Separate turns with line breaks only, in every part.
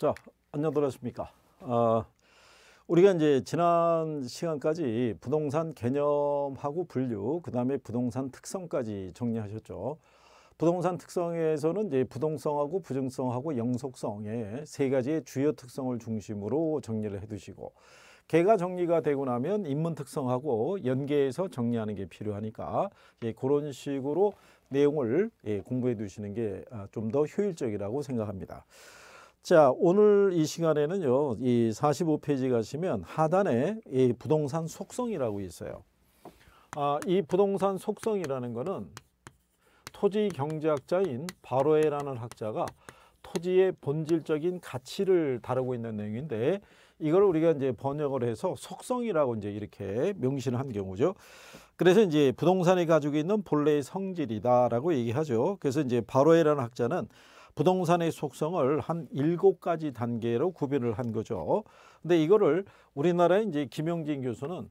자, 안녕들 하십니까? 우리가 이제 지난 시간까지 부동산 개념하고 분류, 그 다음에 부동산 특성까지 정리하셨죠. 부동산 특성에서는 이제 부동성하고 부증성하고 영속성의 세 가지의 주요 특성을 중심으로 정리를 해두시고, 개가 정리가 되고 나면 인문 특성하고 연계해서 정리하는 게 필요하니까 그런 식으로 내용을 공부해 두시는 게 좀 더 효율적이라고 생각합니다. 자, 오늘 이 시간에는요, 이 45페이지 가시면 하단에 이 부동산 속성이라고 있어요. 이 부동산 속성이라는 거는 토지 경제학자인 바로에라는 학자가 토지의 본질적인 가치를 다루고 있는 내용인데, 이걸 우리가 이제 번역을 해서 속성이라고 이제 이렇게 명시를 한 경우죠. 그래서 이제 부동산이 가지고 있는 본래의 성질이다라고 얘기하죠. 그래서 이제 바로에라는 학자는 부동산의 속성을 한 7가지 단계로 구별을 한 거죠. 근데 이거를 우리나라의 이제 김영진 교수는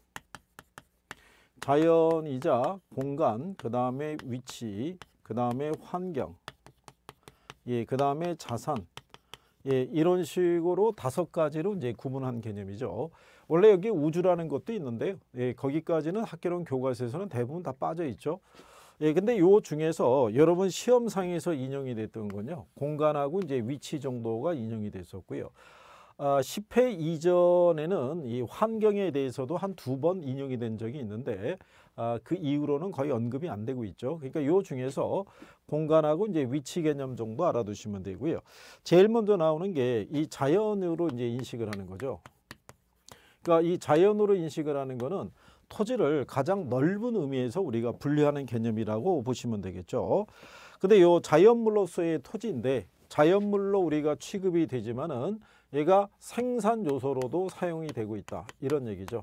자연이자 공간, 그 다음에 위치, 그 다음에 환경, 그 다음에 자산, 이런 식으로 5가지로 이제 구분한 개념이죠. 원래 여기 우주라는 것도 있는데요. 거기까지는 학개론 교과서에서는 대부분 다 빠져 있죠. 근데 요 중에서 여러분 시험상에서 인용이 됐던 건요, 공간하고 이제 위치 정도가 인용이 됐었고요. 10회 이전에는 이 환경에 대해서도 한 2번 인용이 된 적이 있는데, 그 이후로는 거의 언급이 안 되고 있죠. 그러니까 요 중에서 공간하고 이제 위치 개념 정도 알아두시면 되고요. 제일 먼저 나오는 게 이 자연으로 이제 인식을 하는 거죠. 그러니까 이 자연으로 인식을 하는 거는 토지를 가장 넓은 의미에서 우리가 분류하는 개념이라고 보시면 되겠죠. 근데 요 자연물로서의 토지인데, 자연물로 우리가 취급이 되지만은 얘가 생산 요소로도 사용이 되고 있다, 이런 얘기죠.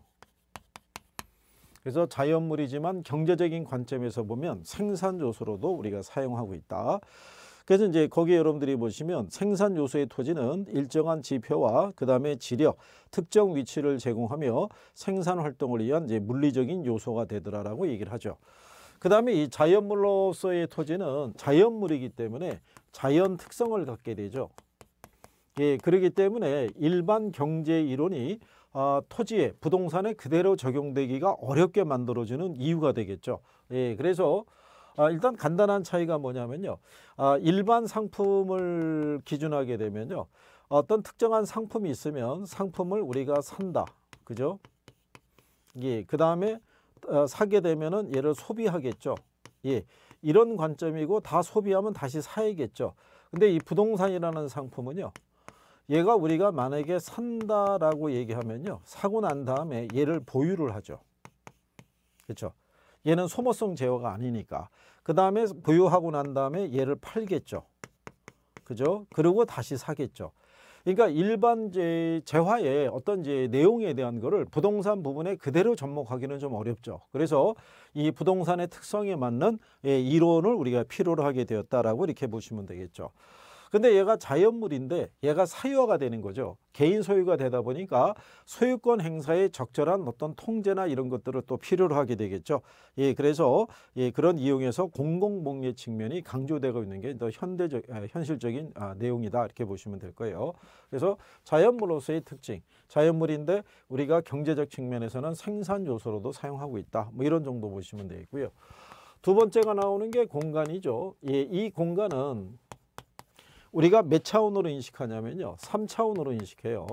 그래서 자연물이지만 경제적인 관점에서 보면 생산 요소로도 우리가 사용하고 있다. 그래서 이제 거기에 여러분들이 보시면 생산 요소의 토지는 일정한 지표와 그 다음에 지력, 특정 위치를 제공하며 생산 활동을 위한 이제 물리적인 요소가 되더라라고 얘기를 하죠. 그 다음에 이 자연물로서의 토지는 자연물이기 때문에 자연 특성을 갖게 되죠. 그렇기 때문에 일반 경제 이론이 토지에, 부동산에 그대로 적용되기가 어렵게 만들어주는 이유가 되겠죠. 그래서 일단 간단한 차이가 뭐냐면요, 일반 상품을 기준하게 되면요, 어떤 특정한 상품이 있으면 상품을 우리가 산다, 그죠? 그 다음에 사게 되면은 얘를 소비하겠죠. 이런 관점이고, 다 소비하면 다시 사야겠죠. 근데 이 부동산이라는 상품은요, 얘가 우리가 만약에 산다라고 얘기하면요, 사고 난 다음에 얘를 보유를 하죠. 그렇죠? 얘는 소모성 제어가 아니니까. 그 다음에 보유하고 난 다음에 얘를 팔겠죠. 그죠? 그리고 다시 사겠죠. 그러니까 일반 재화의 어떤 내용에 대한 거를 부동산 부분에 그대로 접목하기는 좀 어렵죠. 그래서 이 부동산의 특성에 맞는 이론을 우리가 필요로 하게 되었다라고 이렇게 보시면 되겠죠. 근데 얘가 자연물인데 얘가 사유화가 되는 거죠. 개인 소유가 되다 보니까 소유권 행사에 적절한 어떤 통제나 이런 것들을 또 필요로 하게 되겠죠. 그래서 그런 이용에서 공공복리의 측면이 강조되고 있는 게 더 현실적인 내용이다, 이렇게 보시면 될 거예요. 그래서 자연물로서의 특징, 자연물인데 우리가 경제적 측면에서는 생산 요소로도 사용하고 있다, 뭐 이런 정도 보시면 되고요. 두 번째가 나오는 게 공간이죠. 이 공간은 우리가 몇 차원으로 인식하냐면요, 3차원으로 인식해요.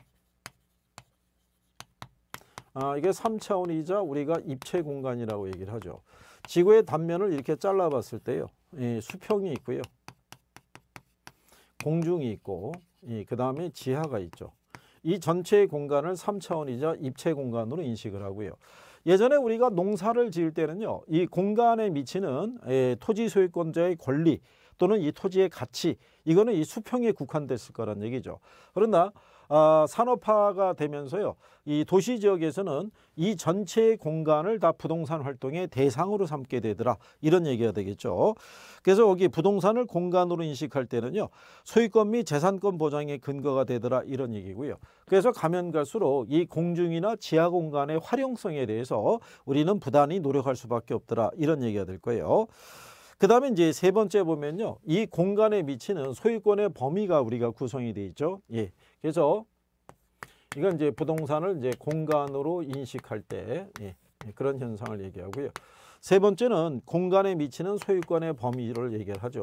이게 3차원이자 우리가 입체 공간이라고 얘기를 하죠. 지구의 단면을 이렇게 잘라 봤을 때요, 수평이 있고요, 공중이 있고, 그 다음에 지하가 있죠. 이 전체의 공간을 3차원이자 입체 공간으로 인식을 하고요. 예전에 우리가 농사를 지을 때는요, 이 공간에 미치는 토지 소유권자의 권리 또는 이 토지의 가치, 이거는 이 수평에 국한됐을 거란 얘기죠. 그러나 산업화가 되면서요, 이 도시 지역에서는 이 전체의 공간을 다 부동산 활동의 대상으로 삼게 되더라, 이런 얘기가 되겠죠. 그래서 여기 부동산을 공간으로 인식할 때는요, 소유권 및 재산권 보장의 근거가 되더라, 이런 얘기고요. 그래서 가면 갈수록 이 공중이나 지하 공간의 활용성에 대해서 우리는 부단히 노력할 수밖에 없더라, 이런 얘기가 될 거예요. 그 다음에 이제 세 번째 보면요. 이 공간에 미치는 소유권의 범위가 우리가 구성이 되어 있죠. 예. 그래서 이건 이제 부동산을 이제 공간으로 인식할 때 예, 그런 현상을 얘기하고요. 세 번째는 공간에 미치는 소유권의 범위를 얘기를 하죠.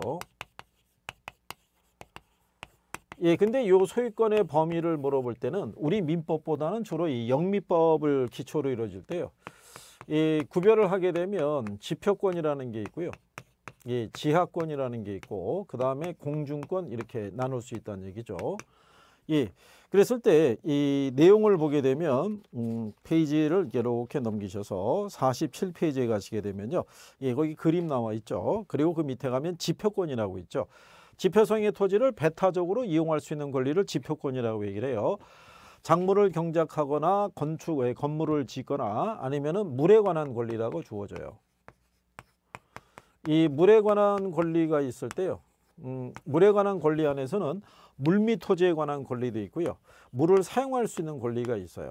예, 근데 요 소유권의 범위를 물어볼 때는 우리 민법보다는 주로 이 영미법을 기초로 이루어질 때요. 이 구별을 하게 되면 지표권이라는 게 있고요. 예, 지하권이라는 게 있고 그 다음에 공중권 이렇게 나눌 수 있다는 얘기죠. 예, 그랬을 때 이 내용을 보게 되면 페이지를 이렇게 넘기셔서 47페이지에 가시게 되면요. 예, 거기 그림 나와 있죠. 그리고 그 밑에 가면 지표권이라고 있죠. 지표성의 토지를 배타적으로 이용할 수 있는 권리를 지표권이라고 얘기를 해요. 작물을 경작하거나 건물을 짓거나 아니면은 물에 관한 권리라고 주어져요. 이 물에 관한 권리가 있을 때요. 물에 관한 권리 안에서는 물 및 토지에 관한 권리도 있고요. 물을 사용할 수 있는 권리가 있어요.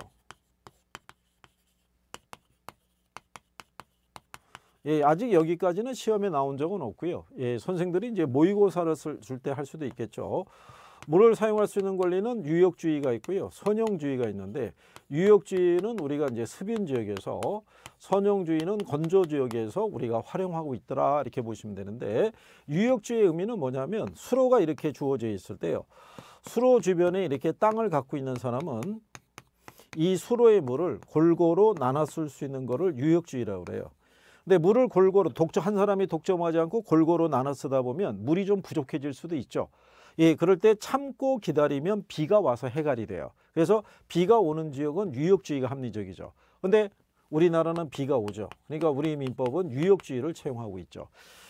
예, 아직 여기까지는 시험에 나온 적은 없고요. 예, 선생들이 이제 모의고사를 줄 때 할 수도 있겠죠. 물을 사용할 수 있는 권리는 유역주의가 있고요. 선용주의가 있는데 유역주의는 우리가 이제 습인 지역에서 선용주의는 건조 지역에서 우리가 활용하고 있더라 이렇게 보시면 되는데 유역주의의 의미는 뭐냐면 수로가 이렇게 주어져 있을 때요. 수로 주변에 이렇게 땅을 갖고 있는 사람은 이 수로의 물을 골고루 나눠 쓸 수 있는 거를 유역주의라고 그래요. 근데 물을 골고루 한 사람이 독점하지 않고 골고루 나눠 쓰다 보면 물이 좀 부족해질 수도 있죠. 예, 그럴 때 참고 기다리면 비가 와서 해갈이 돼요. 그래서 비가 오는 지역은 유역주의가 합리적이죠. 근데 우리나라는 비가 오죠. 그러니까 우리 민법은 유역주의를 채용하고 있죠.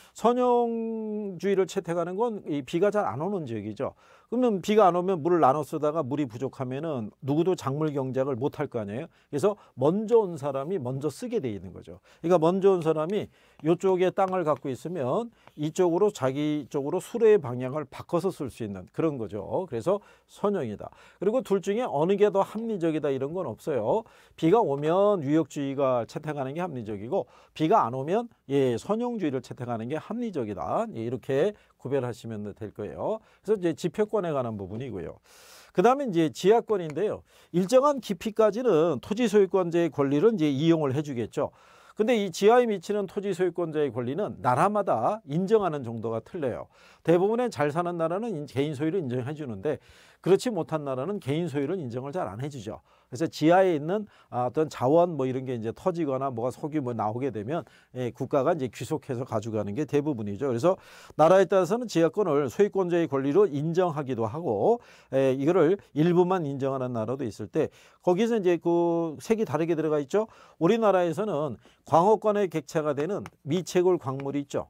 선용주의를 채택하는 건 이 비가 잘 안 오는 지역이죠. 그러면 비가 안 오면 물을 나눠 쓰다가 물이 부족하면은 누구도 작물 경작을 못 할 거 아니에요. 그래서 먼저 온 사람이 먼저 쓰게 돼 있는 거죠. 그러니까 먼저 온 사람이 이쪽에 땅을 갖고 있으면 이쪽으로 자기 쪽으로 수로의 방향을 바꿔서 쓸 수 있는 그런 거죠. 그래서 선용이다. 그리고 둘 중에 어느 게 더 합리적이다 이런 건 없어요. 비가 오면 유역주의가 채택하는 게 합리적이고 비가 안 오면 예, 선용주의를 채택하는 게 합리적이다. 예, 이렇게 구별하시면 될 거예요. 그래서 이제 지표권에 관한 부분이고요. 그 다음에 이제 지하권인데요. 일정한 깊이까지는 토지 소유권자의 권리를 이제 이용을 해주겠죠. 근데 이 지하에 미치는 토지 소유권자의 권리는 나라마다 인정하는 정도가 틀려요. 대부분의 잘 사는 나라는 개인 소유를 인정해 주는데 그렇지 못한 나라는 개인 소유를 인정을 잘 안 해주죠. 그래서 지하에 있는 어떤 자원 뭐 이런 게 이제 터지거나 뭐가 석유 뭐 나오게 되면 예, 국가가 이제 귀속해서 가져가는 게 대부분이죠. 그래서 나라에 따라서는 지하권을 소유권자의 권리로 인정하기도 하고 예, 이거를 일부만 인정하는 나라도 있을 때 거기서 이제 그 색이 다르게 들어가 있죠. 우리나라에서는 광업권의 객체가 되는 미채굴 광물이 있죠.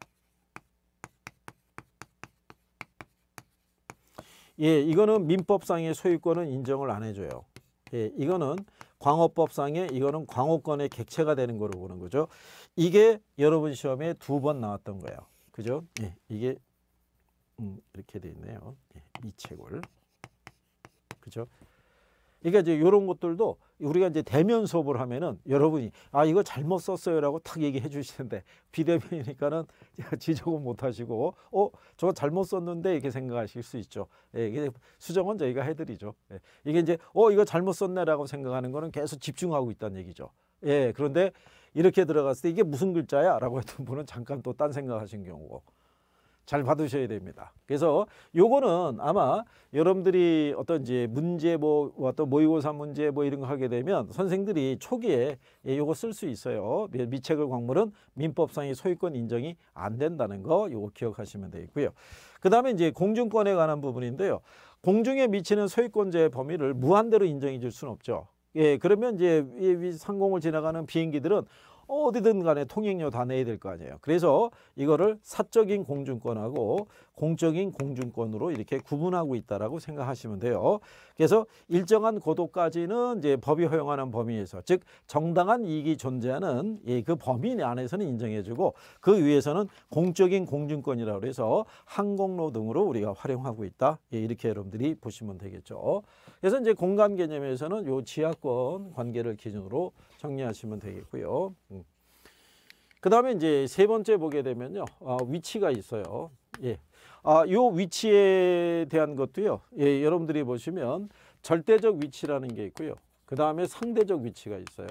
예, 이거는 민법상의 소유권은 인정을 안 해줘요. 예, 이거는 광업법상에 이거는 광업권의 객체가 되는 거로 보는 거죠. 이게 여러분 시험에 2번 나왔던 거예요. 그죠? 예, 이게 이렇게 돼 있네요. 예, 미채굴. 그죠? 그러니까 이제 이런 것들도 우리가 이제 대면 수업을 하면은 여러분이 이거 잘못 썼어요라고 탁 얘기해 주시는데 비대면이니까는 지적은 못 하시고 저거 잘못 썼는데 이렇게 생각하실 수 있죠. 예, 이게 수정은 저희가 해드리죠. 예, 이게 이제 이거 잘못 썼네라고 생각하는 거는 계속 집중하고 있다는 얘기죠. 예, 그런데 이렇게 들어갔을 때 이게 무슨 글자야라고 했던 분은 잠깐 또 딴 생각하신 경우고. 잘 받으셔야 됩니다. 그래서 요거는 아마 여러분들이 어떤 이제 문제 어떤 모의고사 문제 이런 거 하게 되면 선생들이 초기에 요거 쓸 수 있어요. 미채굴 광물은 민법상의 소유권 인정이 안 된다는 거 요거 기억하시면 되겠고요. 그 다음에 이제 공중권에 관한 부분인데요. 공중에 미치는 소유권자의 범위를 무한대로 인정해 줄 수는 없죠. 예, 그러면 이제 상공을 지나가는 비행기들은 어디든 간에 통행료 다 내야 될 거 아니에요. 그래서 이거를 사적인 공중권하고 공적인 공중권으로 이렇게 구분하고 있다라고 생각하시면 돼요. 그래서 일정한 고도까지는 이제 법이 허용하는 범위에서 즉 정당한 이익이 존재하는 그 범위 안에서는 인정해주고 그 위에서는 공적인 공중권이라고 해서 항공로 등으로 우리가 활용하고 있다. 이렇게 여러분들이 보시면 되겠죠. 그래서 이제 공간 개념에서는 요 지하권 관계를 기준으로 정리하시면 되겠고요. 그다음에 이제 세 번째 보게 되면요. 위치가 있어요. 예. 요 위치에 대한 것도요. 예, 여러분들이 보시면 절대적 위치라는 게 있고요. 그다음에 상대적 위치가 있어요.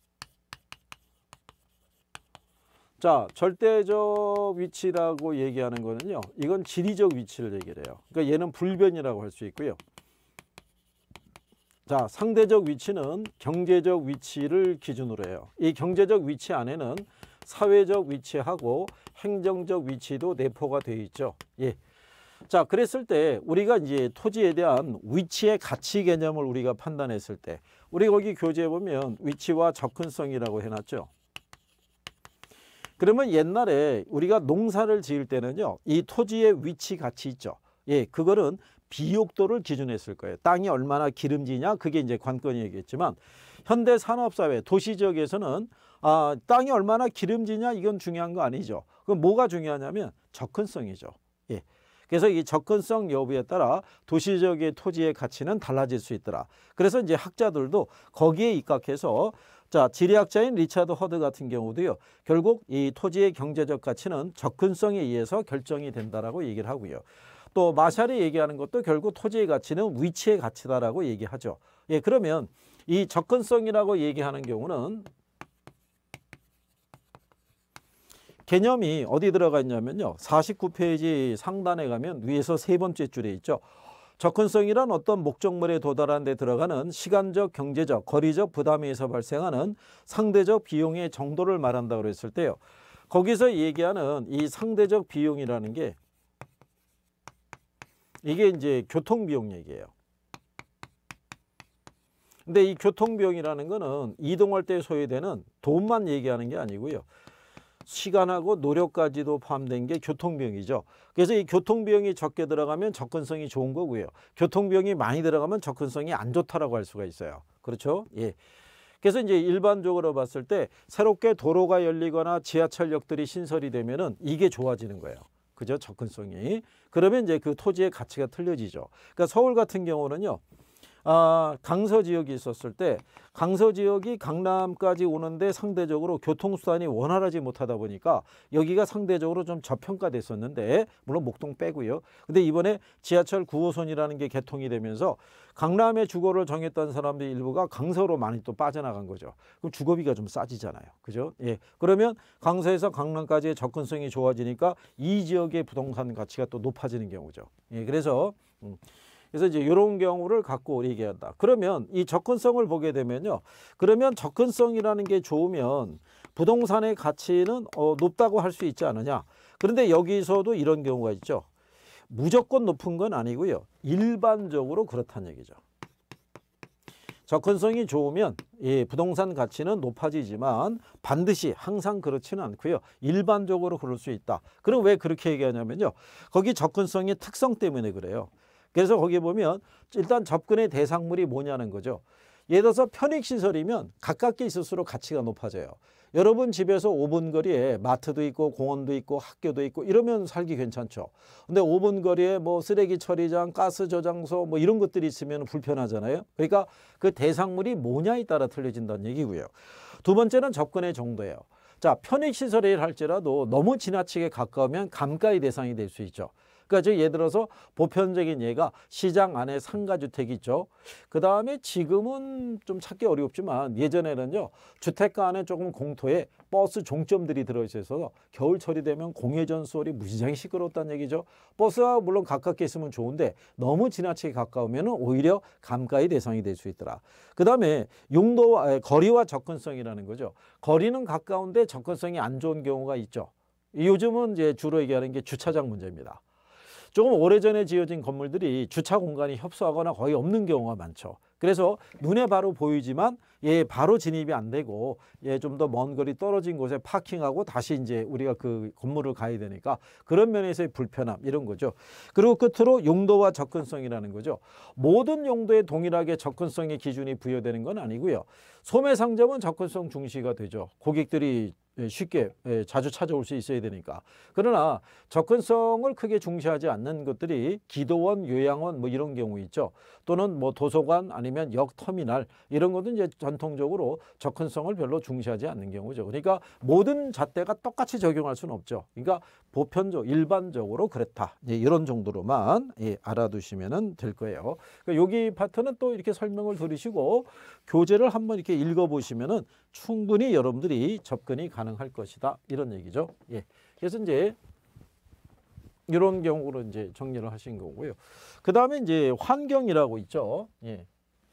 자, 절대적 위치라고 얘기하는 거는요. 이건 지리적 위치를 얘기를 해요. 그러니까 얘는 불변이라고 할 수 있고요. 자, 상대적 위치는 경제적 위치를 기준으로 해요. 이 경제적 위치 안에는 사회적 위치하고 행정적 위치도 내포가 되어 있죠. 예. 자, 그랬을 때 우리가 이제 토지에 대한 위치의 가치 개념을 우리가 판단했을 때 우리 거기 교재에 보면 위치와 접근성이라고 해놨죠. 그러면 옛날에 우리가 농사를 지을 때는요, 이 토지의 위치 가치 있죠. 예, 그거는 비옥도를 기준했을 거예요. 땅이 얼마나 기름지냐, 그게 이제 관건이겠지만, 현대 산업사회, 도시 지역에서는 땅이 얼마나 기름지냐, 이건 중요한 거 아니죠. 그럼 뭐가 중요하냐면 접근성이죠. 예. 그래서 이 접근성 여부에 따라 도시 지역의 토지의 가치는 달라질 수 있더라. 그래서 이제 학자들도 거기에 입각해서 자, 지리학자인 리차드 허드 같은 경우도요. 결국 이 토지의 경제적 가치는 접근성에 의해서 결정이 된다라고 얘기를 하고요. 또 마샬이 얘기하는 것도 결국 토지의 가치는 위치의 가치다라고 얘기하죠. 예, 그러면 이 접근성이라고 얘기하는 경우는 개념이 어디 들어가 있냐면요. 49페이지 상단에 가면 위에서 세 번째 줄에 있죠. 접근성이란 어떤 목적물에 도달하는 데 들어가는 시간적, 경제적, 거리적 부담에 의해서 발생하는 상대적 비용의 정도를 말한다고 했을 때요. 거기서 얘기하는 이 상대적 비용이라는 게 이게 이제 교통비용 얘기예요. 근데 이 교통비용이라는 거는 이동할 때 소요되는 돈만 얘기하는 게 아니고요. 시간하고 노력까지도 포함된 게 교통비용이죠. 그래서 이 교통비용이 적게 들어가면 접근성이 좋은 거고요. 교통비용이 많이 들어가면 접근성이 안 좋다라고 할 수가 있어요. 그렇죠? 예. 그래서 이제 일반적으로 봤을 때 새롭게 도로가 열리거나 지하철역들이 신설이 되면은 이게 좋아지는 거예요. 그죠? 접근성이. 그러면 이제 그 토지의 가치가 틀려지죠. 그러니까 서울 같은 경우는요. 강서 지역이 있었을 때 강서 지역이 강남까지 오는데 상대적으로 교통수단이 원활하지 못하다 보니까 여기가 상대적으로 좀 저평가됐었는데 물론 목동 빼고요. 근데 이번에 지하철 9호선이라는 게 개통이 되면서 강남의 주거를 정했던 사람들 일부가 강서로 많이 또 빠져나간 거죠. 그럼 주거비가 좀 싸지잖아요. 그죠? 예. 그러면 강서에서 강남까지의 접근성이 좋아지니까 이 지역의 부동산 가치가 또 높아지는 경우죠. 예. 그래서 이제 이런 경우를 갖고 얘기한다. 그러면 이 접근성을 보게 되면요. 그러면 접근성이라는 게 좋으면 부동산의 가치는 높다고 할 수 있지 않느냐. 그런데 여기서도 이런 경우가 있죠. 무조건 높은 건 아니고요. 일반적으로 그렇다는 얘기죠. 접근성이 좋으면 부동산 가치는 높아지지만 반드시 항상 그렇지는 않고요. 일반적으로 그럴 수 있다. 그럼 왜 그렇게 얘기하냐면요. 거기 접근성의 특성 때문에 그래요. 그래서 거기 보면 일단 접근의 대상물이 뭐냐는 거죠. 예를 들어서 편익시설이면 가깝게 있을수록 가치가 높아져요. 여러분 집에서 5분 거리에 마트도 있고 공원도 있고 학교도 있고 이러면 살기 괜찮죠. 근데 5분 거리에 뭐 쓰레기 처리장, 가스 저장소 뭐 이런 것들이 있으면 불편하잖아요. 그러니까 그 대상물이 뭐냐에 따라 틀려진다는 얘기고요. 두 번째는 접근의 정도예요. 자, 편익시설을 할지라도 너무 지나치게 가까우면 감가의 대상이 될 수 있죠. 그러니까 예를 들어서 보편적인 예가 시장 안에 상가주택이 있죠. 그 다음에 지금은 좀 찾기 어렵지만 예전에는요. 주택가 안에 조금 공터에 버스 종점들이 들어있어서 겨울철이 되면 공회전 소리 무지장히 시끄럽다는 얘기죠. 버스가 물론 가깝게 있으면 좋은데 너무 지나치게 가까우면 오히려 감가의 대상이 될 수 있더라. 그 다음에 거리와 접근성이라는 거죠. 거리는 가까운데 접근성이 안 좋은 경우가 있죠. 요즘은 이제 주로 얘기하는 게 주차장 문제입니다. 조금 오래전에 지어진 건물들이 주차 공간이 협소하거나 거의 없는 경우가 많죠. 그래서 눈에 바로 보이지만 바로 진입이 안 되고 좀 더 먼 거리 떨어진 곳에 파킹하고 다시 이제 우리가 그 건물을 가야 되니까 그런 면에서의 불편함 이런 거죠. 그리고 끝으로 용도와 접근성이라는 거죠. 모든 용도에 동일하게 접근성의 기준이 부여되는 건 아니고요. 소매상점은 접근성 중시가 되죠. 고객들이 쉽게 자주 찾아올 수 있어야 되니까. 그러나 접근성을 크게 중시하지 않는 것들이 기도원, 요양원 뭐 이런 경우 있죠. 또는 뭐 도서관 아니면 역 터미널 이런 것도 이제 전통적으로 접근성을 별로 중시하지 않는 경우죠. 그러니까 모든 잣대가 똑같이 적용할 수는 없죠. 그러니까 보편적, 일반적으로 그렇다. 이런 정도로만 알아두시면 될 거예요. 그러니까 여기 파트는 또 이렇게 설명을 들으시고 교재를 한번 이렇게 읽어보시면은 충분히 여러분들이 접근이 가능할 것이다. 이런 얘기죠. 예. 그래서 이제 이런 경우로 이제 정리를 하신 거고요. 그 다음에 이제 환경이라고 있죠. 예.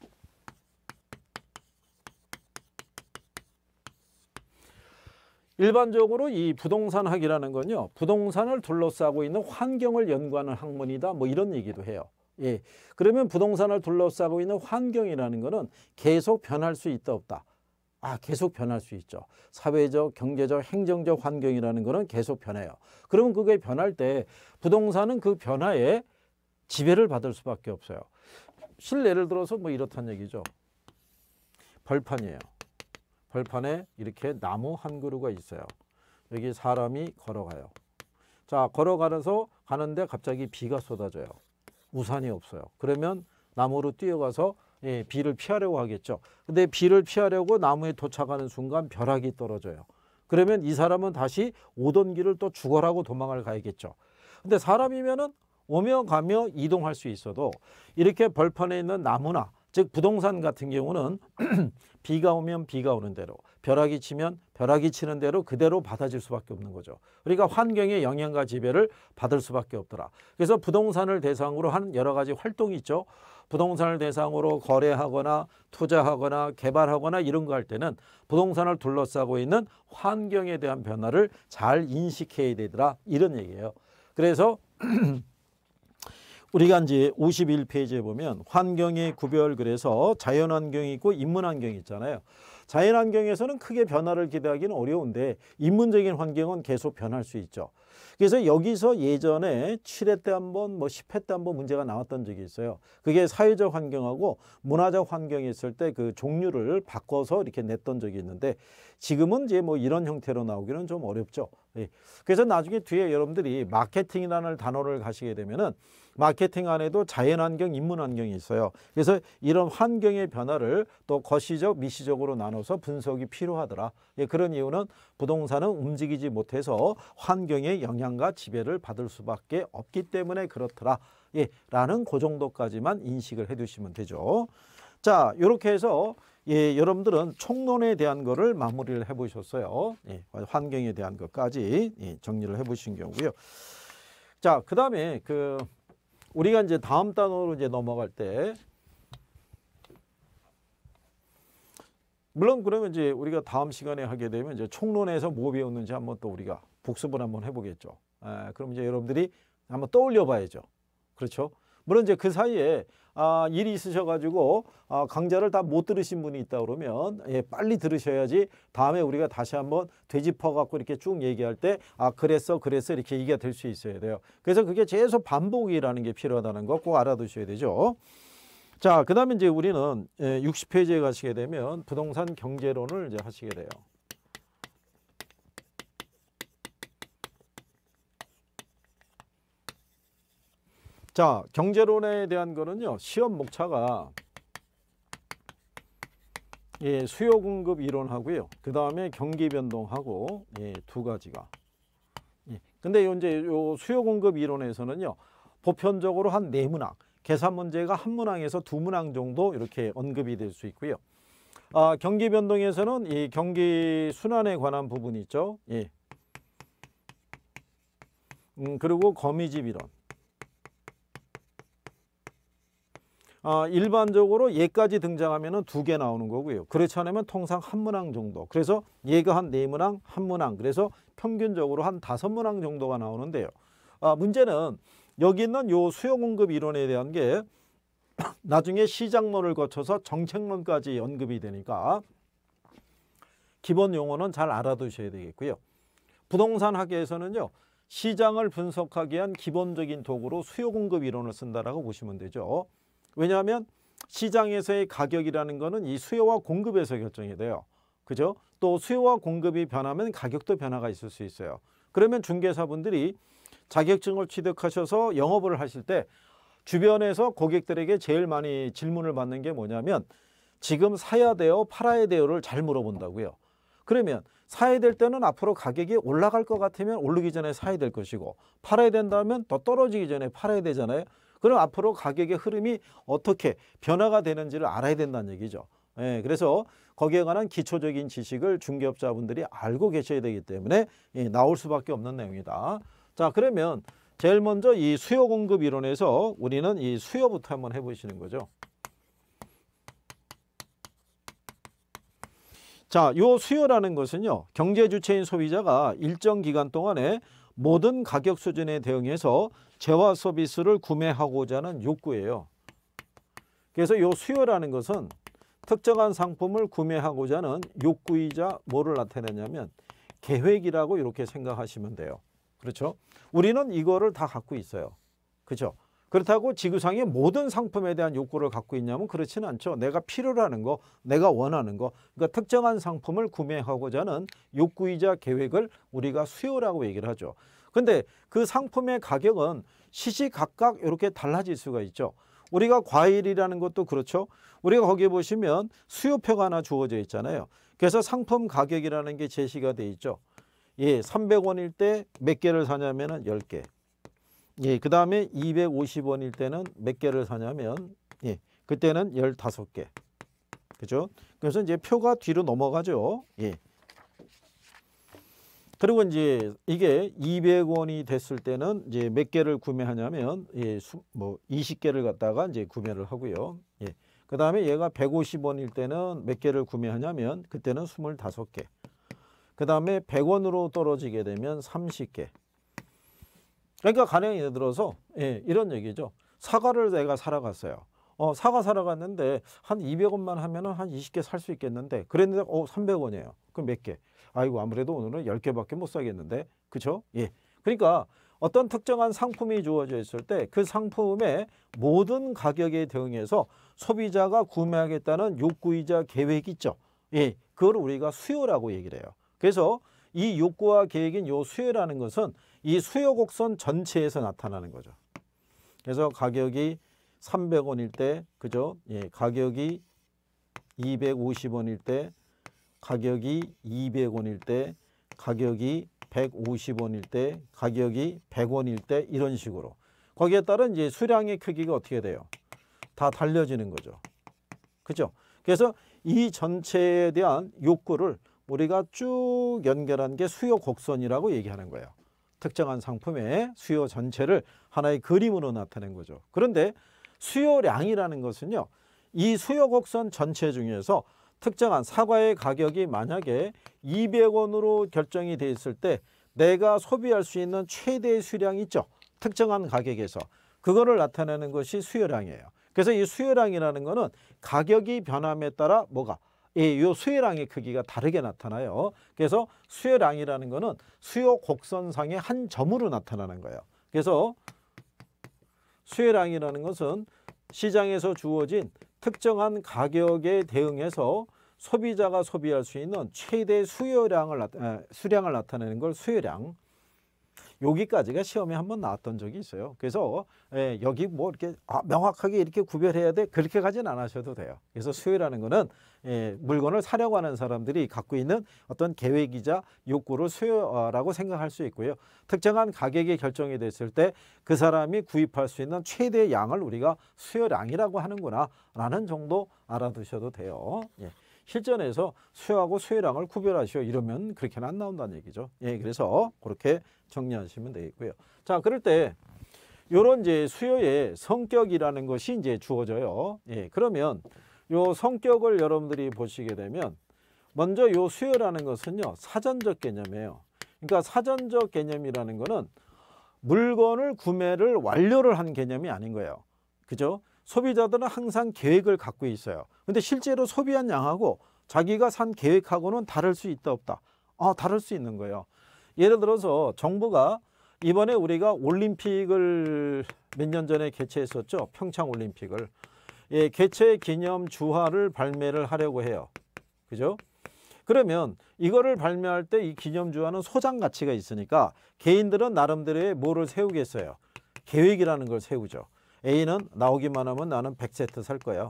일반적으로 이 부동산 학이라는 건요, 부동산을 둘러싸고 있는 환경을 연구하는 학문이다. 뭐 이런 얘기도 해요. 예. 그러면 부동산을 둘러싸고 있는 환경이라는 거는 계속 변할 수 있다 없다. 계속 변할 수 있죠. 사회적, 경제적, 행정적 환경이라는 거는 계속 변해요. 그러면 그게 변할 때 부동산은 그 변화에 지배를 받을 수밖에 없어요. 실례를 들어서 뭐 이렇다는 얘기죠. 벌판이에요. 벌판에 이렇게 나무 한 그루가 있어요. 여기 사람이 걸어가요. 자, 걸어가면서 가는데 갑자기 비가 쏟아져요. 우산이 없어요. 그러면 나무로 뛰어가서 비를 피하려고 하겠죠. 근데 비를 피하려고 나무에 도착하는 순간 벼락이 떨어져요. 그러면 이 사람은 다시 오던 길을 또 죽어라고 도망을 가야겠죠. 근데 사람이면은 오며 가며 이동할 수 있어도 이렇게 벌판에 있는 나무나 즉 부동산 같은 경우는 비가 오면 비가 오는 대로, 벼락이 치면 벼락이 치는 대로 그대로 받아질 수밖에 없는 거죠. 그러니까 환경의 영향과 지배를 받을 수밖에 없더라. 그래서 부동산을 대상으로 한 여러 가지 활동이 있죠. 부동산을 대상으로 거래하거나 투자하거나 개발하거나 이런 거 할 때는 부동산을 둘러싸고 있는 환경에 대한 변화를 잘 인식해야 되더라. 이런 얘기예요. 그래서 우리가 이제 51페이지에 보면 환경의 구별, 그래서 자연환경이 있고 인문환경이 있잖아요. 자연환경에서는 크게 변화를 기대하기는 어려운데 인문적인 환경은 계속 변할 수 있죠. 그래서 여기서 예전에 7회 때 한 번, 뭐 10회 때 한 번 문제가 나왔던 적이 있어요. 그게 사회적 환경하고 문화적 환경이 있을 때 그 종류를 바꿔서 이렇게 냈던 적이 있는데 지금은 이제 뭐 이런 형태로 나오기는 좀 어렵죠. 그래서 나중에 뒤에 여러분들이 마케팅이라는 단어를 가시게 되면은 마케팅 안에도 자연환경, 인문환경이 있어요. 그래서 이런 환경의 변화를 또 거시적, 미시적으로 나눠서 분석이 필요하더라. 그런 이유는 부동산은 움직이지 못해서 환경의 영향과 지배를 받을 수밖에 없기 때문에 그렇더라. 라는 그 정도까지만 인식을 해 두시면 되죠. 자, 이렇게 해서 여러분들은 총론에 대한 거를 마무리를 해 보셨어요. 환경에 대한 것까지 정리를 해 보신 경우고요. 자, 그 다음에 우리가 이제 다음 단어로 이제 넘어갈 때, 물론 그러면 이제 우리가 다음 시간에 하게 되면 이제 총론에서 뭐 배웠는지 한번 또 우리가 복습을 한번 해보겠죠. 그럼 이제 여러분들이 한번 떠올려 봐야죠. 그렇죠? 물론 이제 그 사이에 일이 있으셔가지고 강좌를 다 못 들으신 분이 있다 그러면 빨리 들으셔야지 다음에 우리가 다시 한번 되짚어갖고 이렇게 쭉 얘기할 때 그랬어 이렇게 얘기가 될 수 있어야 돼요. 그래서 그게 계속 반복이라는 게 필요하다는 거 꼭 알아두셔야 되죠. 자, 그 다음에 이제 우리는 60페이지에 가시게 되면 부동산 경제론을 이제 하시게 돼요. 자, 경제론에 대한 거는요, 시험 목차가 수요 공급 이론하고요. 그 다음에 경기 변동하고 두 가지가. 근데 이제 요 수요 공급 이론에서는요, 보편적으로 한 4문항, 계산 문제가 한 문항에서 2문항 정도 이렇게 언급이 될 수 있고요. 경기 변동에서는 이 경기 순환에 관한 부분이 있죠. 그리고 거미집 이론. 일반적으로 얘까지 등장하면 2개 나오는 거고요. 그렇지 않으면 통상 한 문항 정도. 그래서 얘가 한 4문항, 한 문항. 그래서 평균적으로 한 5문항 정도가 나오는데요. 문제는 여기 있는 요 수요 공급 이론에 대한 게 나중에 시장론을 거쳐서 정책론까지 언급이 되니까 기본 용어는 잘 알아두셔야 되겠고요. 부동산 학계에서는요, 시장을 분석하기 위한 기본적인 도구로 수요 공급 이론을 쓴다라고 보시면 되죠. 왜냐하면 시장에서의 가격이라는 거는 이 수요와 공급에서 결정이 돼요. 그죠? 또 수요와 공급이 변하면 가격도 변화가 있을 수 있어요. 그러면 중개사분들이 자격증을 취득하셔서 영업을 하실 때 주변에서 고객들에게 제일 많이 질문을 받는 게 뭐냐면 지금 사야 돼요, 팔아야 돼요를 잘 물어본다고요. 그러면 사야 될 때는 앞으로 가격이 올라갈 것 같으면 오르기 전에 사야 될 것이고 팔아야 된다면 더 떨어지기 전에 팔아야 되잖아요. 그럼 앞으로 가격의 흐름이 어떻게 변화가 되는지를 알아야 된다는 얘기죠. 예, 그래서 거기에 관한 기초적인 지식을 중개업자분들이 알고 계셔야 되기 때문에 나올 수밖에 없는 내용이다. 자, 그러면 제일 먼저 이 수요 공급 이론에서 우리는 이 수요부터 한번 해보시는 거죠. 자, 요 수요라는 것은요, 경제 주체인 소비자가 일정 기간 동안에 모든 가격 수준에 대응해서 재화 서비스를 구매하고자 하는 욕구예요. 그래서 요 수요라는 것은 특정한 상품을 구매하고자 하는 욕구이자 뭐를 나타내냐면 계획이라고 이렇게 생각하시면 돼요. 그렇죠? 우리는 이거를 다 갖고 있어요. 그렇죠? 그렇다고 지구상의 모든 상품에 대한 욕구를 갖고 있냐면 그렇지는 않죠. 내가 필요로 하는 거, 내가 원하는 거, 그러니까 특정한 상품을 구매하고자 하는 욕구이자 계획을 우리가 수요라고 얘기를 하죠. 근데 그 상품의 가격은 시시각각 이렇게 달라질 수가 있죠. 우리가 과일이라는 것도 그렇죠. 우리가 거기에 보시면 수요표가 하나 주어져 있잖아요. 그래서 상품 가격이라는 게 제시가 돼 있죠. 예, 300원일 때 몇 개를 사냐면은 10개. 예, 그 다음에 250원일 때는 몇 개를 사냐면, 예, 그때는 15개. 그죠? 그래서 이제 표가 뒤로 넘어가죠. 예. 그리고 이제 이게 200원이 됐을 때는 이제 몇 개를 구매하냐면, 예, 20개를 갖다가 이제 구매를 하고요. 예. 그 다음에 얘가 150원일 때는 몇 개를 구매하냐면, 그때는 25개. 그 다음에 100원으로 떨어지게 되면 30개. 그러니까 가령 예를 들어서 이런 얘기죠. 사과를 내가 사러 갔어요. 사과 사러 갔는데 한 200원만 하면 한 20개 살 수 있겠는데 그랬는데 300원이에요. 그럼 몇 개? 아이고 아무래도 오늘은 10개밖에 못 사겠는데. 그렇죠? 예. 그러니까 어떤 특정한 상품이 주어져 있을 때 그 상품의 모든 가격에 대응해서 소비자가 구매하겠다는 욕구이자 계획이 있죠. 예. 그걸 우리가 수요라고 얘기를 해요. 그래서 이 욕구와 계획인 요 수요라는 것은 이 수요 곡선 전체에서 나타나는 거죠. 그래서 가격이 300원일 때, 그죠? 예, 가격이 250원일 때, 가격이 200원일 때, 가격이 150원일 때, 가격이 100원일 때 이런 식으로. 거기에 따른 이제 수량의 크기가 어떻게 돼요? 다 달려지는 거죠. 그죠? 그래서 이 전체에 대한 욕구를 우리가 쭉 연결한 게 수요 곡선이라고 얘기하는 거예요. 특정한 상품의 수요 전체를 하나의 그림으로 나타낸 거죠. 그런데 수요량이라는 것은요, 이 수요 곡선 전체 중에서 특정한 사과의 가격이 만약에 200원으로 결정이 돼 있을 때 내가 소비할 수 있는 최대 수량이 있죠. 특정한 가격에서. 그거를 나타내는 것이 수요량이에요. 그래서 이 수요량이라는 거는 가격이 변함에 따라 뭐가? 이 수요량의 크기가 다르게 나타나요. 그래서 수요량이라는 거는 수요 곡선상의 한 점으로 나타나는 거예요. 그래서 수요량이라는 것은 시장에서 주어진 특정한 가격에 대응해서 소비자가 소비할 수 있는 최대 수량을 나타내는 걸 수요량. 여기까지가 시험에 한번 나왔던 적이 있어요. 그래서 여기 뭐 이렇게 명확하게 이렇게 구별해야 돼 그렇게 가진 않으셔도 돼요. 그래서 수요라는 거는 물건을 사려고 하는 사람들이 갖고 있는 어떤 계획이자 욕구를 수요라고 생각할 수 있고요. 특정한 가격이 결정이 됐을 때 그 사람이 구입할 수 있는 최대 양을 우리가 수요량이라고 하는구나 라는 정도 알아두셔도 돼요. 예. 실전에서 수요하고 수요량을 구별하시오 이러면 그렇게는 안 나온다는 얘기죠. 예, 그래서 그렇게 정리하시면 되겠고요. 자, 그럴 때 요런 이제 수요의 성격이라는 것이 이제 주어져요. 예, 그러면 요 성격을 여러분들이 보시게 되면 먼저 요 수요라는 것은요, 사전적 개념이에요. 그러니까 사전적 개념이라는 거는 물건을 구매를 완료를 한 개념이 아닌 거예요. 그죠? 소비자들은 항상 계획을 갖고 있어요. 근데 실제로 소비한 양하고 자기가 산 계획하고는 다를 수 있다 없다? 다를 수 있는 거예요. 예를 들어서 정부가 이번에 우리가 올림픽을 몇 년 전에 개최했었죠. 평창 올림픽을. 예, 개최 기념 주화를 발매를 하려고 해요. 그죠? 그러면 이거를 발매할 때 이 기념주와는 소장 가치가 있으니까 개인들은 나름대로의 뭐를 세우겠어요? 계획이라는 걸 세우죠. A는 나오기만 하면 나는 100세트 살 거야.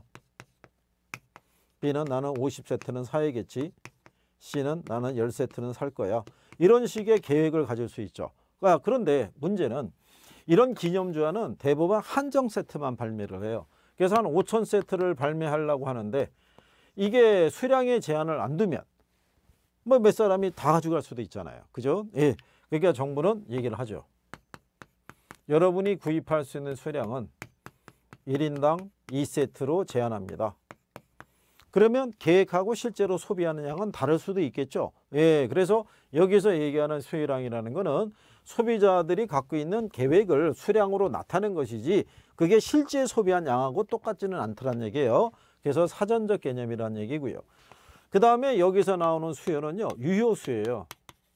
B는 나는 50세트는 사야겠지. C는 나는 10세트는 살 거야. 이런 식의 계획을 가질 수 있죠. 그런데 문제는 이런 기념주와는 대부분 한정 세트만 발매를 해요. 그래서 한 5,000세트를 발매하려고 하는데 이게 수량의 제한을 안 두면 뭐 몇 사람이 다 가져갈 수도 있잖아요. 그죠? 예. 그러니까 정부는 얘기를 하죠. 여러분이 구입할 수 있는 수량은 1인당 2세트로 제한합니다. 그러면 계획하고 실제로 소비하는 양은 다를 수도 있겠죠. 예, 그래서 여기서 얘기하는 수요량이라는 거는 소비자들이 갖고 있는 계획을 수량으로 나타낸 것이지 그게 실제 소비한 양하고 똑같지는 않더란 얘기예요. 그래서 사전적 개념이라는 얘기고요. 그 다음에 여기서 나오는 수요는요, 유효수예요.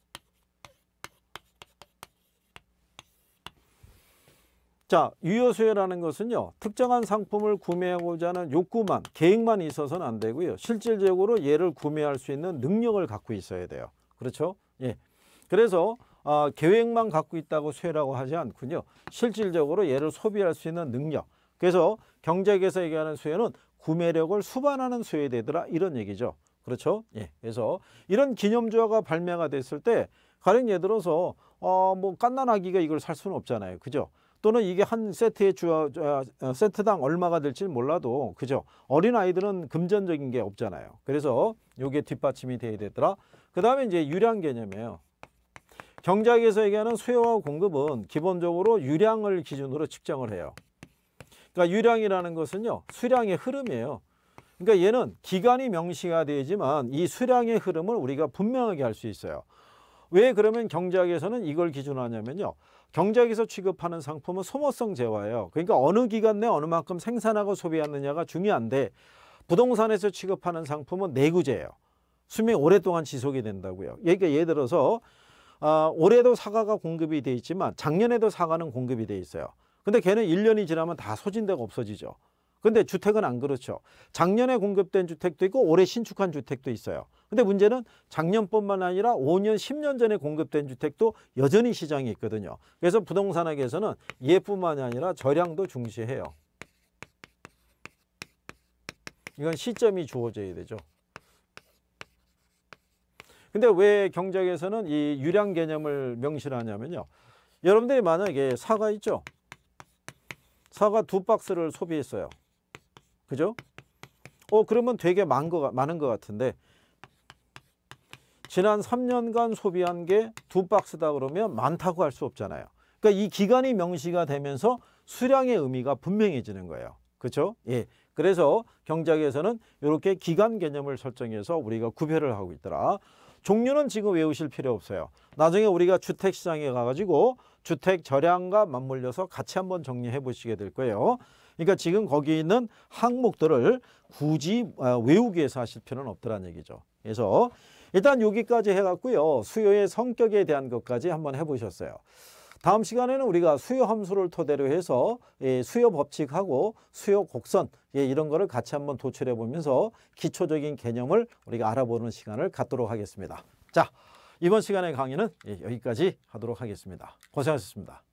자, 유효수요라는 것은요, 특정한 상품을 구매하고자 하는 욕구만, 계획만 있어서는 안 되고요. 실질적으로 얘를 구매할 수 있는 능력을 갖고 있어야 돼요. 그렇죠? 예. 그래서 계획만 갖고 있다고 수요라고 하지 않군요. 실질적으로 얘를 소비할 수 있는 능력. 그래서 경제학에서 얘기하는 수요는 구매력을 수반하는 수요에 되더라, 이런 얘기죠. 그렇죠? 예. 그래서 이런 기념주화가 발매가 됐을 때 가령 예를 들어서 뭐 갓난아기가 이걸 살 수는 없잖아요. 그죠? 또는 이게 한 세트의 세트당 얼마가 될지 몰라도, 그죠? 어린아이들은 금전적인 게 없잖아요. 그래서 이게 뒷받침이 돼야 되더라. 그 다음에 이제 유량 개념이에요. 경제학에서 얘기하는 수요와 공급은 기본적으로 유량을 기준으로 측정을 해요. 그러니까 유량이라는 것은요, 수량의 흐름이에요. 그러니까 얘는 기간이 명시가 되지만 이 수량의 흐름을 우리가 분명하게 할 수 있어요. 왜 그러면 경제학에서는 이걸 기준으로 하냐면요, 경제학에서 취급하는 상품은 소모성 재화예요. 그러니까 어느 기간 내 어느 만큼 생산하고 소비하느냐가 중요한데, 부동산에서 취급하는 상품은 내구재예요. 수명이 오랫동안 지속이 된다고요. 그러니까 예를 들어서 올해도 사과가 공급이 돼 있지만 작년에도 사과는 공급이 돼 있어요. 근데 걔는 1년이 지나면 다 소진되고 없어지죠. 근데 주택은 안 그렇죠. 작년에 공급된 주택도 있고 올해 신축한 주택도 있어요. 근데 문제는 작년뿐만 아니라 5년, 10년 전에 공급된 주택도 여전히 시장에 있거든요. 그래서 부동산학에서는 얘뿐만이 아니라 저량도 중시해요. 이건 시점이 주어져야 되죠. 근데 왜 경제학에서는 이 유량 개념을 명시하냐면요, 여러분들이 만약에 사과 있죠? 사과 2박스를 소비했어요. 그죠? 그러면 되게 많은 것 같은데, 지난 3년간 소비한 게 2박스다 그러면 많다고 할 수 없잖아요. 그러니까 이 기간이 명시가 되면서 수량의 의미가 분명해지는 거예요. 그렇죠? 예. 그래서 경제학에서는 이렇게 기간 개념을 설정해서 우리가 구별을 하고 있더라. 종류는 지금 외우실 필요 없어요. 나중에 우리가 주택시장에 가가지고 주택 절약과 맞물려서 같이 한번 정리해 보시게 될 거예요. 그러니까 지금 거기 있는 항목들을 굳이 외우기 위해서 하실 필요는 없더란 얘기죠. 그래서 일단 여기까지 해갖고요, 수요의 성격에 대한 것까지 한번 해보셨어요. 다음 시간에는 우리가 수요 함수를 토대로 해서 수요 법칙하고 수요 곡선 이런 거를 같이 한번 도출해 보면서 기초적인 개념을 우리가 알아보는 시간을 갖도록 하겠습니다. 자, 이번 시간의 강의는 여기까지 하도록 하겠습니다. 고생하셨습니다.